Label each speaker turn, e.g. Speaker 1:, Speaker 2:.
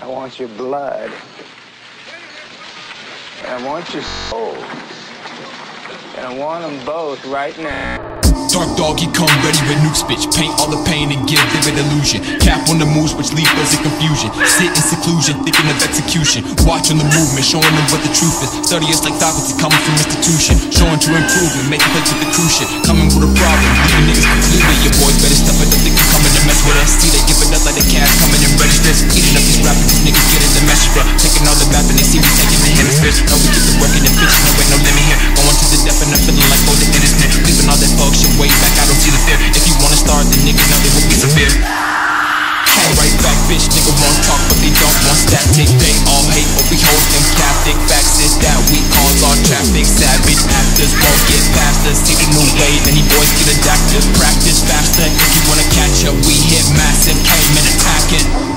Speaker 1: I want your blood. And I want your soul. And I want them both right now.
Speaker 2: Dark dog, he come ready with nukes, bitch. Paint all the pain and give vivid illusion. Cap on the moves, which leave us in confusion. Sit in seclusion, thinking of execution. Watching the movement, showing them what the truth is. Study us like faculty coming from institution. Showing to improvement, making place with the cruise shit. Coming with a problem, leaving niggas completely. Your boys better step it up, they can come in and mess with us. See, they give it up like the cash coming in registers. Eating up these rappers, these niggas getting the message bro. Taking all the map and they see me taking the hemispheres. Now we get to working and bitches, no ain't no limit here. Going to the depth and I'm feeling like golden innocent. Leaving all that fuck shit way back, I don't see the fear. If you wanna start, then nigga know it will be severe. Alright back, bitch, nigga won't talk, but they don't want static. They all hate, but we hold them captive. Facts is that we cause our traffic. Savage actors won't get past us. See the new wave, any boys get adapted. Practice faster, if you wanna catch up, we hit massive. Came and attacking.